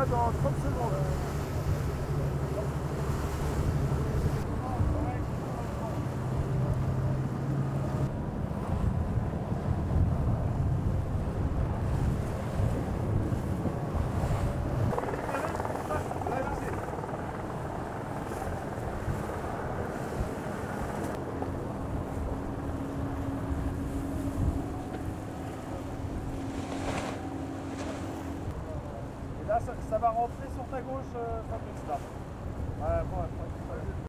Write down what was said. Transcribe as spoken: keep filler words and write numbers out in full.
là dans trente secondes. Là, ça, ça va rentrer sur ta gauche, euh, Fabrice, là. Ouais, bon,